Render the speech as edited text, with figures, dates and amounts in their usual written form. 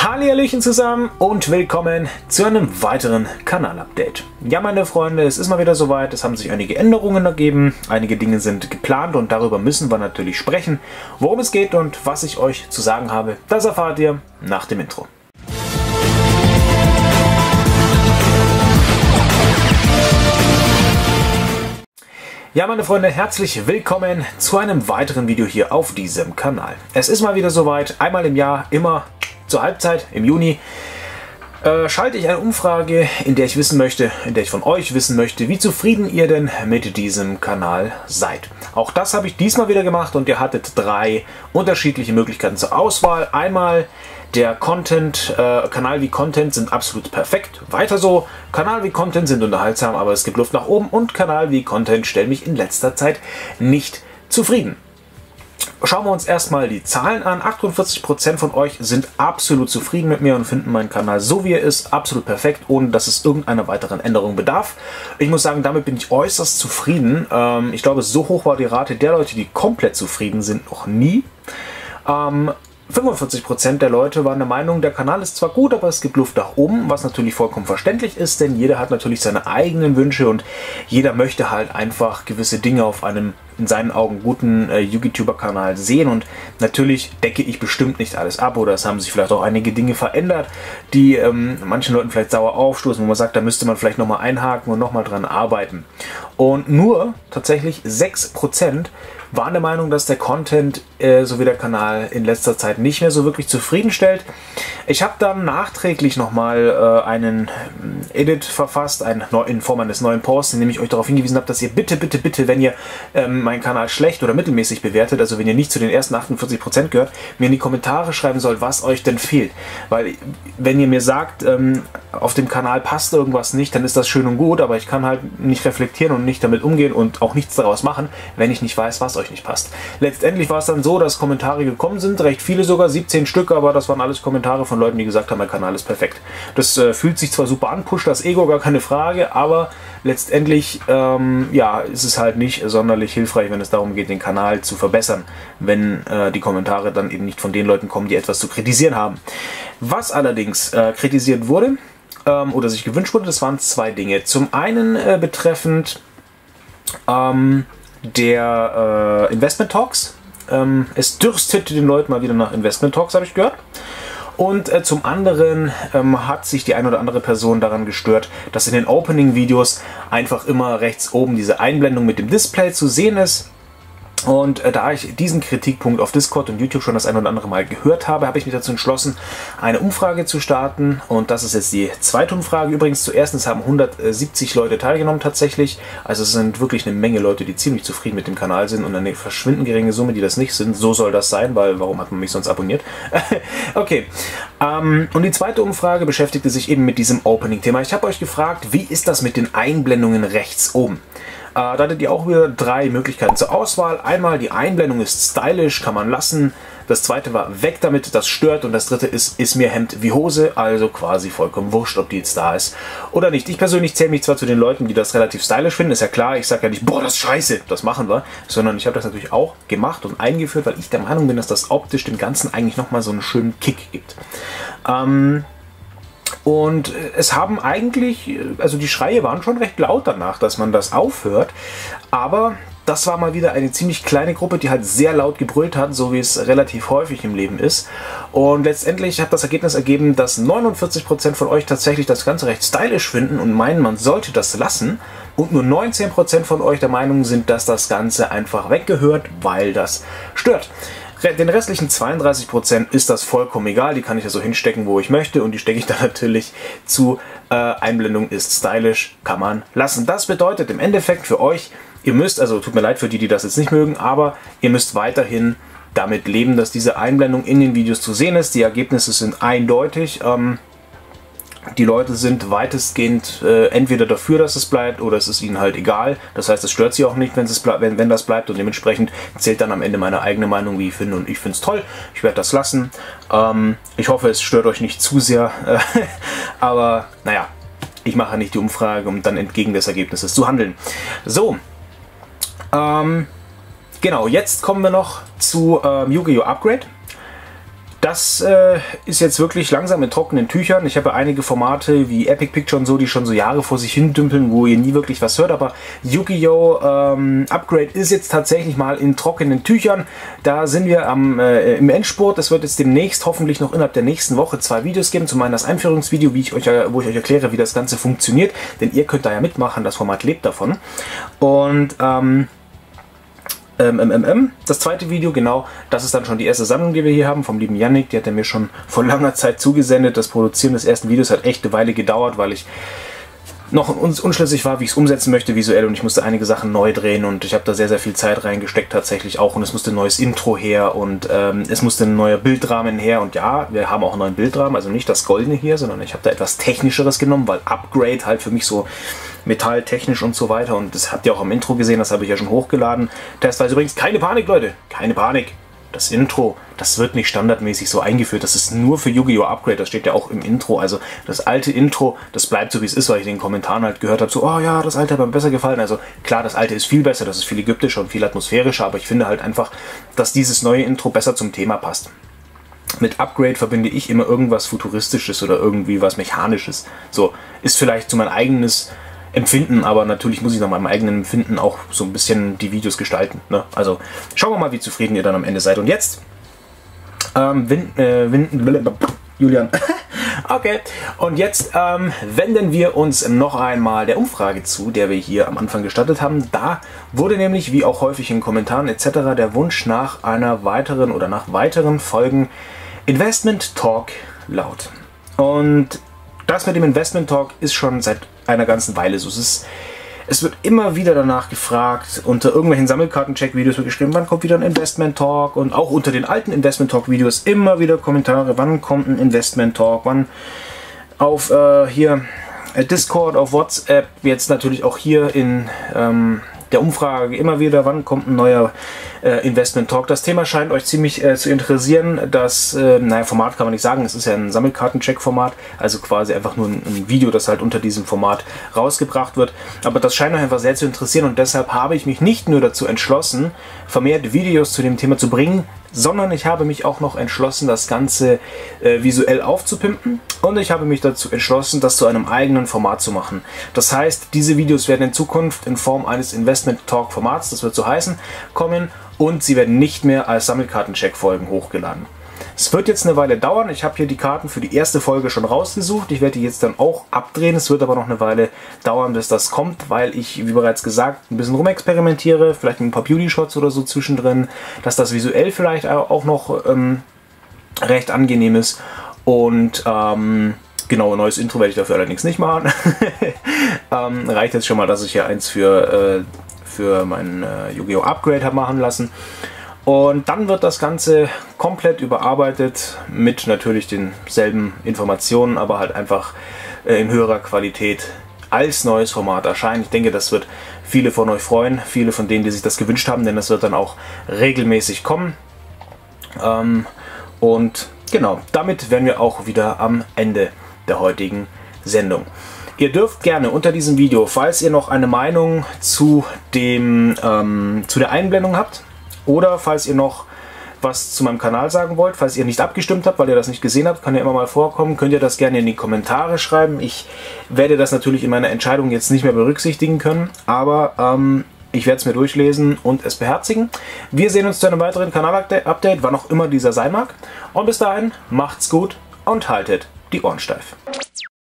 Hallihallöchen zusammen und willkommen zu einem weiteren Kanalupdate. Ja, meine Freunde, es ist mal wieder soweit, es haben sich einige Änderungen ergeben, einige Dinge sind geplant und darüber müssen wir natürlich sprechen. Worum es geht und was ich euch zu sagen habe, das erfahrt ihr nach dem Intro. Ja, meine Freunde, herzlich willkommen zu einem weiteren Video hier auf diesem Kanal. Es ist mal wieder soweit, einmal im Jahr, immer zur Halbzeit im Juni, schalte ich eine Umfrage, in der ich von euch wissen möchte, wie zufrieden ihr denn mit diesem Kanal seid. Auch das habe ich diesmal wieder gemacht und ihr hattet drei unterschiedliche Möglichkeiten zur Auswahl. Einmal der Content, Kanal wie Content sind absolut perfekt, weiter so. Kanal wie Content sind unterhaltsam, aber es gibt Luft nach oben. Und Kanal wie Content stellt mich in letzter Zeit nicht zufrieden. Schauen wir uns erstmal die Zahlen an. 48% von euch sind absolut zufrieden mit mir und finden meinen Kanal so wie er ist, absolut perfekt, ohne dass es irgendeiner weiteren Änderung bedarf. Ich muss sagen, damit bin ich äußerst zufrieden. Ich glaube, so hoch war die Rate der Leute, die komplett zufrieden sind, noch nie. 45% der Leute waren der Meinung, der Kanal ist zwar gut, aber es gibt Luft nach oben, was natürlich vollkommen verständlich ist, denn jeder hat natürlich seine eigenen Wünsche und jeder möchte halt einfach gewisse Dinge auf einem, in seinen Augen, guten YouTuber-Kanal sehen und natürlich decke ich bestimmt nicht alles ab oder es haben sich vielleicht auch einige Dinge verändert, die manchen Leuten vielleicht sauer aufstoßen, wo man sagt, da müsste man vielleicht nochmal einhaken und nochmal dran arbeiten. Und nur tatsächlich 6% waren der Meinung, dass der Content sowie der Kanal in letzter Zeit nicht mehr so wirklich zufriedenstellt. Ich habe dann nachträglich nochmal einen Edit verfasst, in Form eines neuen Posts, in dem ich euch darauf hingewiesen habe, dass ihr bitte, wenn ihr meinen Kanal schlecht oder mittelmäßig bewertet, also wenn ihr nicht zu den ersten 48% gehört, mir in die Kommentare schreiben sollt, was euch denn fehlt. Weil wenn ihr mir sagt, auf dem Kanal passt irgendwas nicht, dann ist das schön und gut, aber ich kann halt nicht reflektieren und nicht damit umgehen und auch nichts daraus machen, wenn ich nicht weiß, was euch nicht passt. Letztendlich war es dann so, dass Kommentare gekommen sind, recht viele sogar, 17 Stück, aber das waren alles Kommentare von Leuten, die gesagt haben, mein Kanal ist perfekt. Das fühlt sich zwar super an, pusht das Ego, gar keine Frage, aber letztendlich ja, ist es halt nicht sonderlich hilfreich, wenn es darum geht, den Kanal zu verbessern, wenn die Kommentare dann eben nicht von den Leuten kommen, die etwas zu kritisieren haben. Was allerdings kritisiert wurde oder sich gewünscht wurde, das waren zwei Dinge. Zum einen betreffend der Investment Talks. Es dürstet den Leuten mal wieder nach Investment Talks, habe ich gehört. Und zum anderen hat sich die eine oder andere Person daran gestört, dass in den Opening-Videos einfach immer rechts oben diese Einblendung mit dem Display zu sehen ist. Und da ich diesen Kritikpunkt auf Discord und YouTube schon das ein oder andere Mal gehört habe, habe ich mich dazu entschlossen, eine Umfrage zu starten. Und das ist jetzt die zweite Umfrage. Übrigens, zuerst haben 170 Leute teilgenommen tatsächlich. Also es sind wirklich eine Menge Leute, die ziemlich zufrieden mit dem Kanal sind und eine verschwindend geringe Summe, die das nicht sind. So soll das sein, weil warum hat man mich sonst abonniert? Okay. Und die zweite Umfrage beschäftigte sich eben mit diesem Opening-Thema. Ich habe euch gefragt, wie ist das mit den Einblendungen rechts oben? Da hattet ihr auch wieder drei Möglichkeiten zur Auswahl. Einmal, die Einblendung ist stylisch, kann man lassen. Das zweite war, weg damit, das stört. Und das dritte ist mir Hemd wie Hose, also quasi vollkommen wurscht, ob die jetzt da ist oder nicht. Ich persönlich zähle mich zwar zu den Leuten, die das relativ stylisch finden, ist ja klar. Ich sage ja nicht, boah, das ist scheiße, das machen wir. Sondern ich habe das natürlich auch gemacht und eingeführt, weil ich der Meinung bin, dass das optisch dem Ganzen eigentlich nochmal so einen schönen Kick gibt. Und es haben eigentlich, also die Schreie waren schon recht laut danach, dass man das aufhört, aber das war mal wieder eine ziemlich kleine Gruppe, die halt sehr laut gebrüllt hat, so wie es relativ häufig im Leben ist. Und letztendlich hat das Ergebnis ergeben, dass 49% von euch tatsächlich das Ganze recht stylisch finden und meinen, man sollte das lassen. Und nur 19% von euch der Meinung sind, dass das Ganze einfach weggehört, weil das stört. Den restlichen 32% ist das vollkommen egal, die kann ich ja so hinstecken, wo ich möchte und die stecke ich dann natürlich zu Einblendung ist stylisch, kann man lassen. Das bedeutet im Endeffekt für euch, ihr müsst, also tut mir leid für die, die das jetzt nicht mögen, aber ihr müsst weiterhin damit leben, dass diese Einblendung in den Videos zu sehen ist. Die Ergebnisse sind eindeutig. Die Leute sind weitestgehend entweder dafür, dass es bleibt, oder es ist ihnen halt egal. Das heißt, es stört sie auch nicht, wenn das bleibt und dementsprechend zählt dann am Ende meine eigene Meinung, wie ich finde, und ich finde es toll. Ich werde das lassen. Ich hoffe, es stört euch nicht zu sehr, aber naja, ich mache nicht die Umfrage, um dann entgegen des Ergebnisses zu handeln. So, genau, jetzt kommen wir noch zu Yu-Gi-Oh! Upgrade. Da das ist jetzt wirklich langsam in trockenen Tüchern. Ich habe einige Formate wie Epic Picture und so, die schon so Jahre vor sich hin dümpeln, wo ihr nie wirklich was hört. Aber Yu-Gi-Oh! Upgrade ist jetzt tatsächlich mal in trockenen Tüchern. Da sind wir im Endspurt. Es wird jetzt demnächst, hoffentlich noch innerhalb der nächsten Woche, 2 Videos geben. Zum einen das Einführungsvideo, wo ich euch erkläre, wie das Ganze funktioniert. Denn ihr könnt da ja mitmachen, das Format lebt davon. Und das zweite Video, genau, das ist dann schon die erste Sammlung, die wir hier haben, vom lieben Yannick. Die hat er mir schon vor langer Zeit zugesendet. Das Produzieren des ersten Videos hat echt eine Weile gedauert, weil ich noch unschlüssig war, wie ich es umsetzen möchte visuell, und ich musste einige Sachen neu drehen und ich habe da sehr, sehr viel Zeit reingesteckt tatsächlich auch, und es musste ein neues Intro her und es musste ein neuer Bildrahmen her, und ja, wir haben auch einen neuen Bildrahmen, also nicht das goldene hier, sondern ich habe da etwas technischeres genommen, weil Upgrade halt für mich so metalltechnisch und so weiter, und das habt ihr auch am Intro gesehen, das habe ich ja schon hochgeladen. Testweise übrigens, keine Panik, Leute, keine Panik. Das Intro, das wird nicht standardmäßig so eingeführt. Das ist nur für Yu-Gi-Oh! Upgrade. Das steht ja auch im Intro. Also das alte Intro, das bleibt so wie es ist, weil ich in den Kommentaren halt gehört habe, so, oh ja, das alte hat mir besser gefallen. Also klar, das alte ist viel besser, das ist viel ägyptischer und viel atmosphärischer, aber ich finde halt einfach, dass dieses neue Intro besser zum Thema passt. Mit Upgrade verbinde ich immer irgendwas Futuristisches oder irgendwie was Mechanisches. So, ist vielleicht so mein eigenes Empfinden, aber natürlich muss ich nach meinem eigenen Empfinden auch so ein bisschen die Videos gestalten. Ne? Also schauen wir mal, wie zufrieden ihr dann am Ende seid. Und jetzt, Julian, okay, und jetzt wenden wir uns noch einmal der Umfrage zu, der wir hier am Anfang gestartet haben. Da wurde nämlich, wie auch häufig in Kommentaren etc., der Wunsch nach einer weiteren oder nach weiteren Folgen Investment Talk laut. Und das mit dem Investment Talk ist schon seit einer ganzen Weile so. Es wird immer wieder danach gefragt, unter irgendwelchen Sammelkarten-Check-Videos wird geschrieben, wann kommt wieder ein Investment Talk, und auch unter den alten Investment Talk-Videos immer wieder Kommentare, wann kommt ein Investment Talk, wann auf hier Discord, auf WhatsApp, jetzt natürlich auch hier in der Umfrage immer wieder, wann kommt ein neuer Investment Talk. Das Thema scheint euch ziemlich zu interessieren. Das naja, Format kann man nicht sagen, es ist ja ein Sammelkarten-Check-Format, also quasi einfach nur ein Video, das halt unter diesem Format rausgebracht wird. Aber das scheint euch einfach sehr zu interessieren, und deshalb habe ich mich nicht nur dazu entschlossen, vermehrt Videos zu dem Thema zu bringen, sondern ich habe mich auch noch entschlossen, das Ganze visuell aufzupimpen, und ich habe mich dazu entschlossen, das zu einem eigenen Format zu machen. Das heißt, diese Videos werden in Zukunft in Form eines Investment Talk Formats, das wird so heißen, kommen, und sie werden nicht mehr als Sammelkarten-Check-Folgen hochgeladen. Es wird jetzt eine Weile dauern. Ich habe hier die Karten für die erste Folge schon rausgesucht. Ich werde die jetzt dann auch abdrehen. Es wird aber noch eine Weile dauern, bis das kommt, weil ich, wie bereits gesagt, ein bisschen rumexperimentiere. Vielleicht mit ein paar Beauty-Shots oder so zwischendrin, dass das visuell vielleicht auch noch recht angenehm ist. Und genau, ein neues Intro werde ich dafür allerdings nicht machen. Reicht jetzt schon mal, dass ich hier eins für mein Yu-Gi-Oh! Upgrade habe machen lassen. Und dann wird das Ganze komplett überarbeitet mit natürlich denselben Informationen, aber halt einfach in höherer Qualität als neues Format erscheinen. Ich denke, das wird viele von euch freuen, viele von denen, die sich das gewünscht haben, denn das wird dann auch regelmäßig kommen. Und genau, damit wären wir auch wieder am Ende der heutigen Sendung. Ihr dürft gerne unter diesem Video, falls ihr noch eine Meinung zu der Einblendung habt, oder falls ihr noch was zu meinem Kanal sagen wollt, falls ihr nicht abgestimmt habt, weil ihr das nicht gesehen habt, kann ja immer mal vorkommen, könnt ihr das gerne in die Kommentare schreiben. Ich werde das natürlich in meiner Entscheidung jetzt nicht mehr berücksichtigen können, aber ich werde es mir durchlesen und es beherzigen. Wir sehen uns zu einem weiteren Kanal-Update, wann auch immer dieser sein mag. Und bis dahin, macht's gut und haltet die Ohren steif.